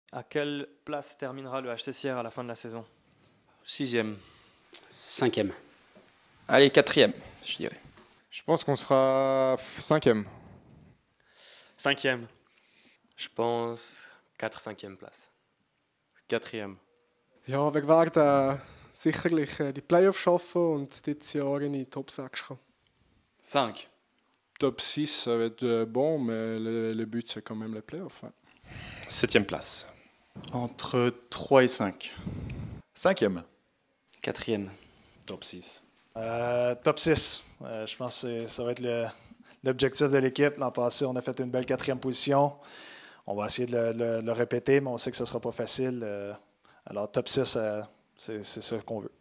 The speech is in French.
À quelle place terminera le HC Sierre à la fin de la saison? 6e. 5e. Allez, 4e, je dirais. Je pense qu'on sera 5e. 5e. Je pense 4-5e place. 4e. Ja, wir werden sicherlich die Playoffs schaffen und dieses Jahr in die Top 6 kommen. 5. Top 6, ça va être bon, mais le but, c'est quand même les playoffs. Ouais. 7e place. Entre 3 et 5. 5e. 4e. Top 6. Top 6. Je pense que ça va être l'objectif de l'équipe. L'an passé, on a fait une belle 4e position. On va essayer de le répéter, mais on sait que ce ne sera pas facile. Alors, top 6, c'est ce qu'on veut.